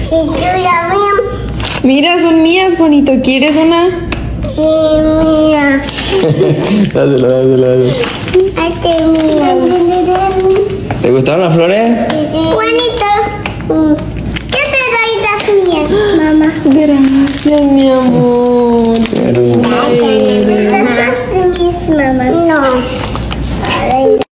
Sí, yo la mía. Mira, son mías, Juanito. ¿Quieres una? Sí, mía. Dáselo. Este mía. ¿Te gustaron las flores? Juanito, yo te doy las mías, mamá. Gracias, mi amor. Qué lindo. Las mías, mamá. No.